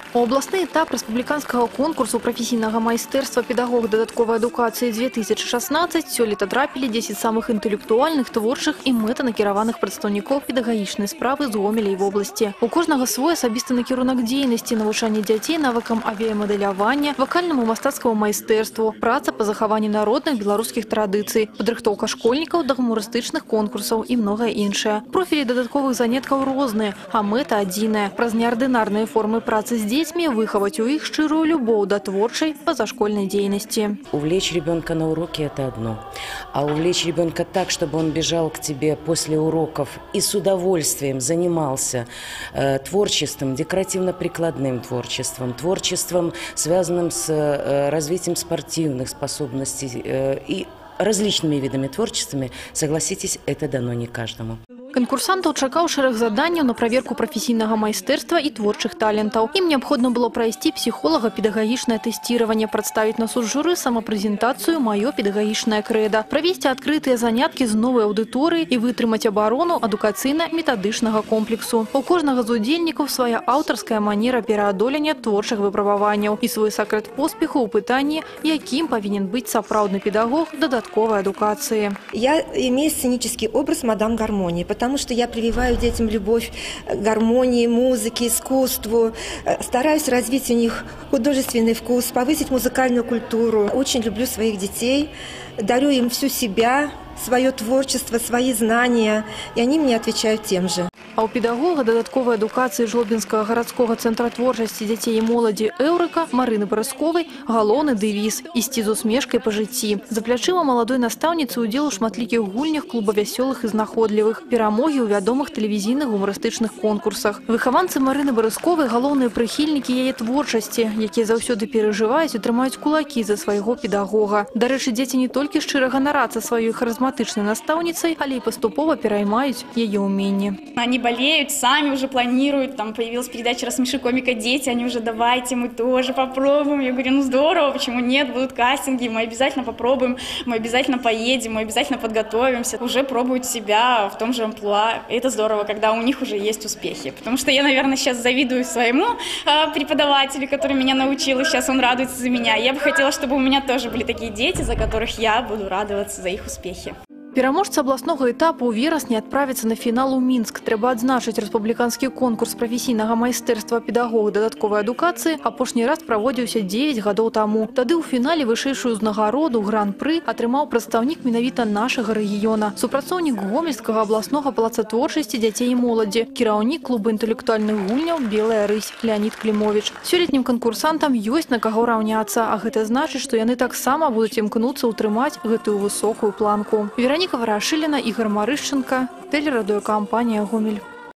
У областный этап республиканского конкурсу профессийного майстэрства педагог додатковой адукации 2016 сёлета трапили 10 самых интеллектуальных, творчых и мэтанакіраваных прадстаўнікоў педагагічнай справы з Гомеля і вобласці. У кожнага свой асабісты накірунак дзейнасці, навучанне дзяцей навыкам авіямадэлявання, вакальнаму мастацкаму майстэрству, праца па захаванні народных беларускіх традыцый, падрыхтоўка школьнікаў да гумарыстычных конкурсаў і многае іншае. Профілі дадатковых заняткаў розныя, а мэта адзіная. Праз неардынарныя формы працы з детьми выховать у их шчырую любовь до творчей позашкольной деятельности. Увлечь ребенка на уроке – это одно. А увлечь ребенка так, чтобы он бежал к тебе после уроков и с удовольствием занимался творчеством, декоративно-прикладным творчеством, творчеством, связанным с развитием спортивных способностей и различными видами творчествами, согласитесь, это дано не каждому. Конкурсантаў чакаў шэраг заданняў на праверку прафесійнага майстэрства і творчых талентаў. Ім неабходна было прайсці псіхолага-педагагічнае тэсціраванне, прадставіць на суд журы самапрэзентацыю «Маё педагагічнае крэда», правесці адкрытыя заняткі з новай аўдыторыі і вытрымаць абарону адукацыйна-метадычнага комплексу. У кожнага з удзельнікаў свая аўтарская манера пераадолення творчых выпрабаванняў і свой сакрэт поспеху ў пытанні, якім павінен быць сапраўдны педагог дадатковай адукацыі. Я имею сценический образ мадам Гармонии, потому что я прививаю детям любовь к гармонии, музыке, искусству. Стараюсь развить у них художественный вкус, повысить музыкальную культуру. Очень люблю своих детей, дарю им всю себя, свое творчество, свои знания, и они мне отвечают тем же. А у педагога дадатковой адукацыі Жлобінскага гарадскога цэнтра творчасці дзяцей і моладзі «Эўрыка» Марыны Барысковай галоўны дэвіз «Ісці з усмешкай па жыцці». За плячыма маладой настаўніцы ўдзел у шматлікіх гульнях клуба вясёлых і знаходлівых, перамогі ў вядомых тэлевізійных гумарыстычных конкурсах. Выхаванцы Марыны Барысковай галоўныя прыхільнікі яе творчасці, якія заўсёды перажываюць і трымаюць кулакі за свайго педагога. Дарэчы, дзеці не толькі шчыра ганарацца сваёй харызматычнай настаўніцай, але і паступова пераймаюць яе ўменні. Болеют, сами уже планируют, там появилась передача «Рассмеши комика дети», они уже давайте, мы тоже попробуем. Я говорю, ну здорово, почему нет, будут кастинги, мы обязательно попробуем, мы обязательно поедем, мы обязательно подготовимся. Уже пробуют себя в том же амплуа. И это здорово, когда у них уже есть успехи. Потому что я, наверное, сейчас завидую своему преподавателю, который меня научил, и сейчас он радуется за меня. Я бы хотела, чтобы у меня тоже были такие дети, за которых я буду радоваться за их успехи. Пераможцы абласнога этапу ў верасні адправяцца на фінал у Мінск. Трэба адзначыць, рэспубліканскі конкурс прафесійнага майстэрства педагога дадатковай адукацыі апошні раз праводзіўся 9 гадоў таму. Тады ў фінале вышэйшую ўзнагароду гран-пры атрымаў прадстаўнік менавіта нашага рэгіёна. Супрацоўнік Гомельскага абласнога палаца творчасці дзяцей і моладзі, кіраўнік клуба інтэлектуальных гульняў «Белая рысь» Леонид Клімович. Сёлетнім канкурсантам ёсць на каго раўняцца, а гэта значыць, што яны таксама будуць імкнуцца ўтрымаць гэтую высокую планку. Вероніка Варашыліна, Ігор Марышченко, телерадиокомпания «Гомель».